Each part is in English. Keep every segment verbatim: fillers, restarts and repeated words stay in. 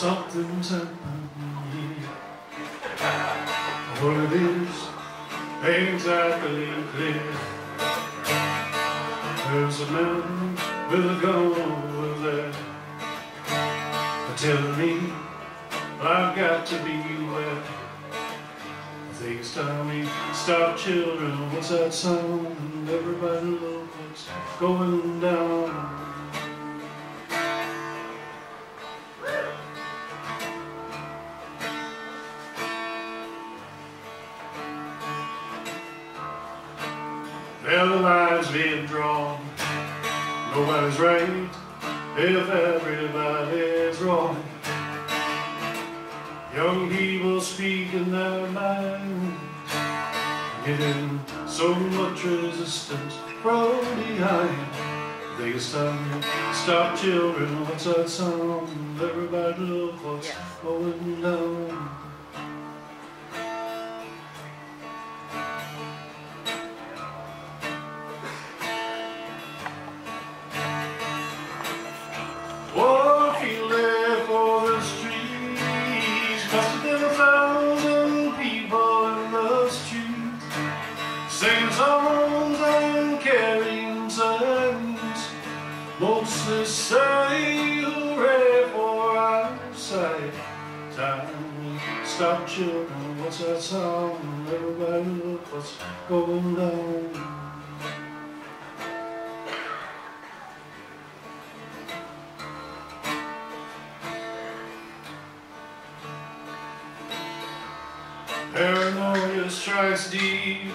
Something's happening here. What it is ain't exactly clear. There's a man with a gun over there telling me I've got to beware. Things tell me, stop children, what's that sound? And everybody knows what's going down. Well, the line's being drawn. Nobody's right if everybody's wrong. Young people speaking their minds, getting so much resistance from behind. They can stop me, stop children, what's that sound? Everybody look what's going down. Oh, I feel there for the streets. Must have been a thousand people in the street, singing songs and carrying signs, mostly say hooray for our side. Time, stop children, what's that sound? Everybody look what's going down. Paranoia strikes deep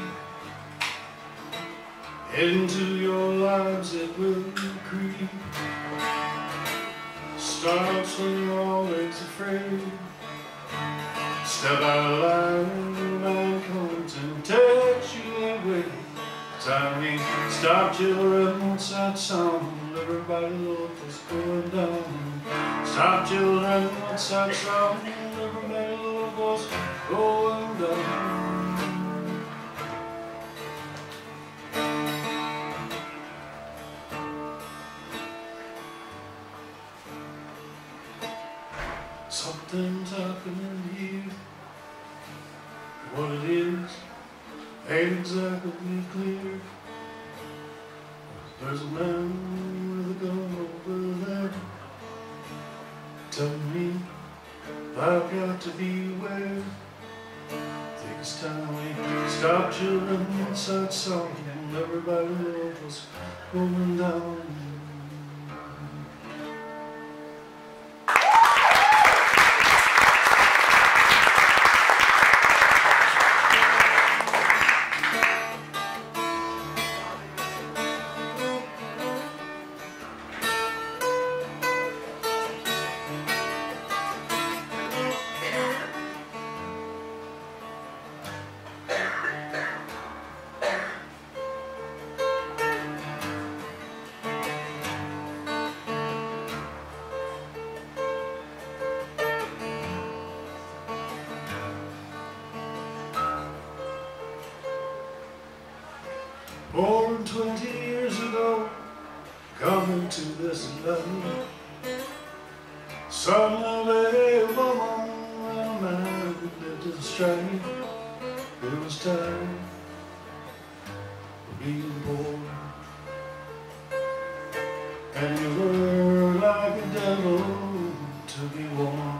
into your lives, it will creep. Starts when you're always afraid. Step out of line, man comes and takes you away. Time me, stop children, what's that sound? Everybody look what's going down. Stop children, what's that sound? Everybody look what's going down. Something's happening here. What it is ain't exactly clear. There's a man with a gun over there telling me I've got to beware. Things tell me, stop children, what's that song? Everybody knows what's going down. Born twenty years ago, coming to this land, son of a woman and a man who lived in strife. It was time for being born, and you were like a devil to be born.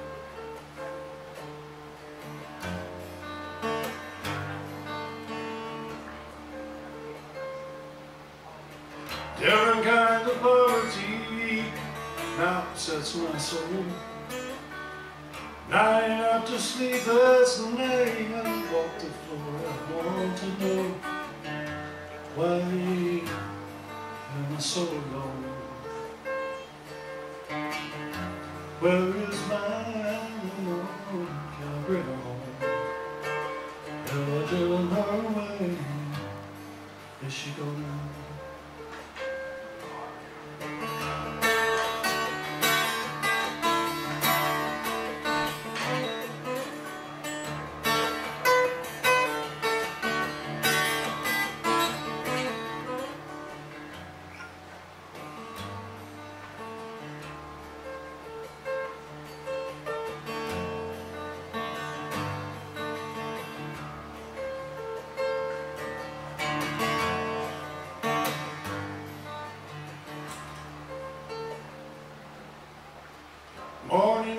Different kind of poverty now sets my soul. Night after sleepless night, I walk the floor. I want to know why am I so alone? Where is my Lord? Can I bring her home? Am I doing her way? Is she gone?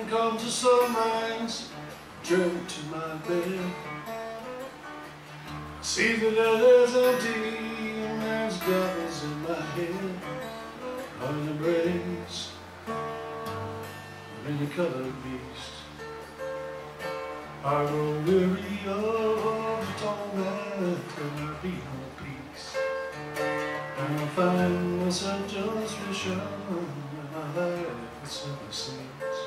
comes the sunrise, drink to my bed. I see the letters empty and there's devils in my head. On the embrace of any colored beast, I grow weary of the torment, there'll be no peace. And I find myself just reassured when my life is simply seems.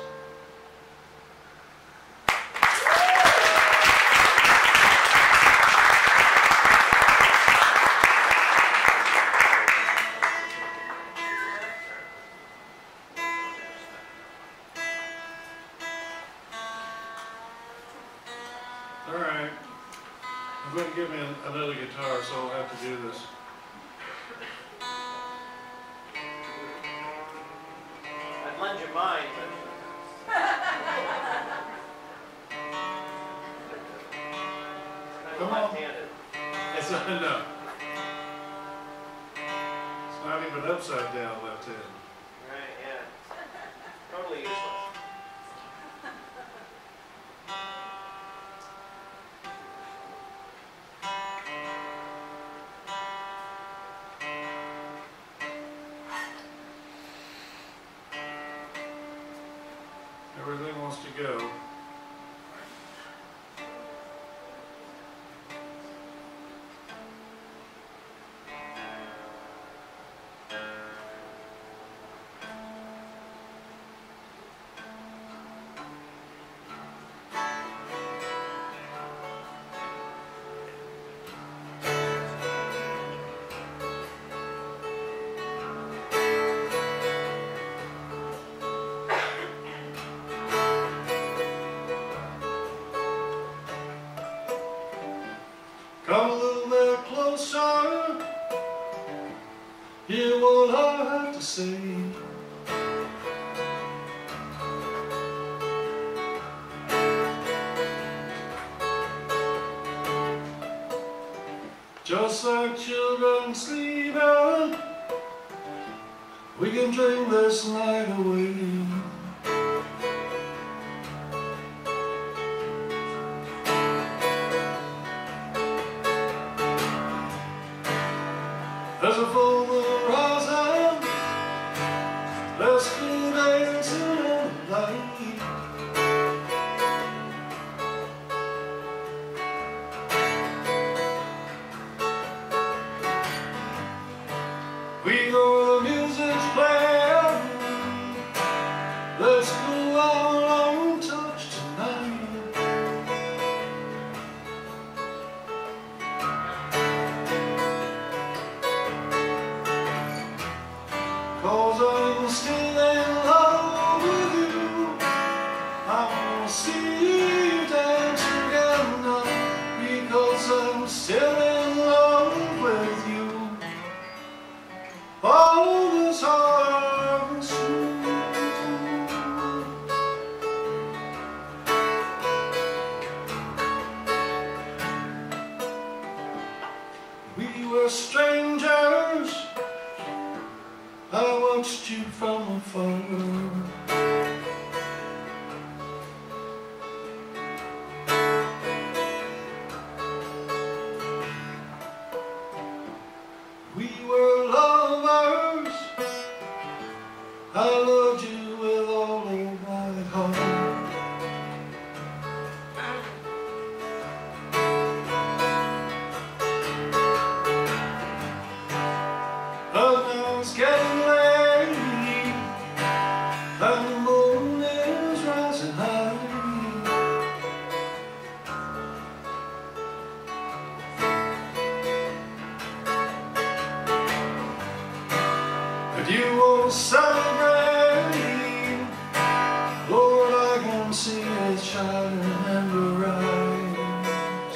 Alright, I'm going to give me an, another guitar, so I'll have to do this. I'd lend you mine, but Come on. left-handed. It's not enough. It's not even upside down left hand. Right, yeah. Totally useless. Everything wants to go. Come a little bit closer, hear what I have to say. Just like children sleeping, we can dream this night away. There's a full moon rising, let's go dancing in the light. We know the music's playing, let's go out on touch tonight. Cause I'm still in love with you, I wanna see you dance again now. Because I'm still in love with you. All this harvest moon. We were strangers, I watched you from afar. We were lovers, I loved you with all of my heart. But now it's getting late, and the moon is rising high. If you want to celebrate, Lord, I can see it shining in your eyes.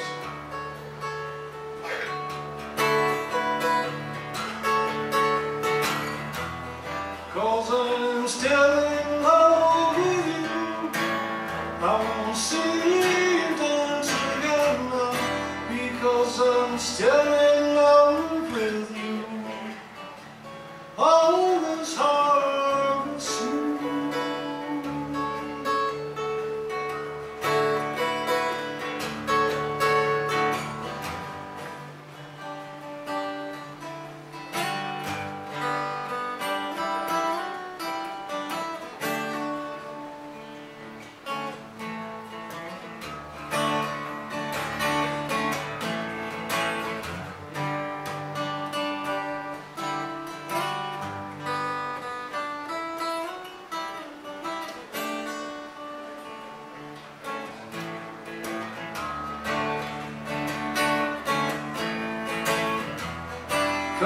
Cause I'm still in love with you, I want to see you dance again now. Because I'm still in love with you. All this harvest moon.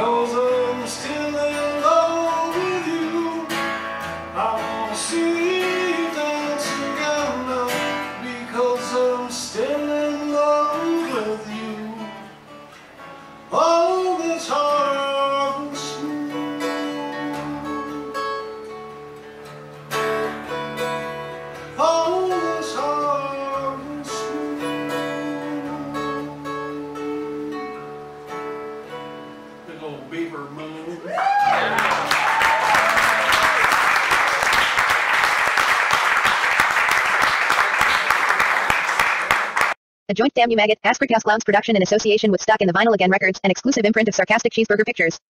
'cause I'm still in love with you. I wanna see you dance again now, because I'm still in love with you. All this hard and smooth, all this hard and smooth. Big old beaver moon. A joint Damn You Maggot, Aspercast Clowns production in association with Stuck in the Vinyl Again Records, an exclusive imprint of Sarcastic Cheeseburger Pictures.